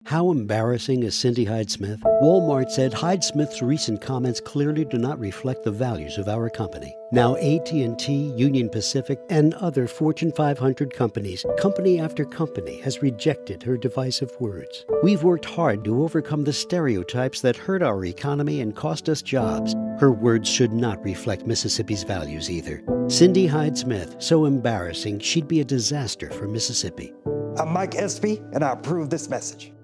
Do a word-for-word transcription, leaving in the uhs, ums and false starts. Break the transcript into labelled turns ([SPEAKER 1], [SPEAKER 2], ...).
[SPEAKER 1] How embarrassing is Cindy Hyde-Smith? Walmart said Hyde-Smith's recent comments clearly do not reflect the values of our company. Now A T and T, Union Pacific, and other Fortune five hundred companies, company after company, has rejected her divisive words. We've worked hard to overcome the stereotypes that hurt our economy and cost us jobs. Her words should not reflect Mississippi's values either. Cindy Hyde-Smith, so embarrassing, she'd be a disaster for Mississippi.
[SPEAKER 2] I'm Mike Espy, and I approve this message.